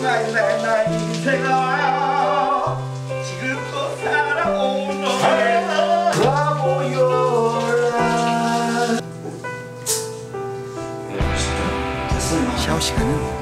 나 인생아 지금껏 살아온 너의 바보여라. 샤워 시간은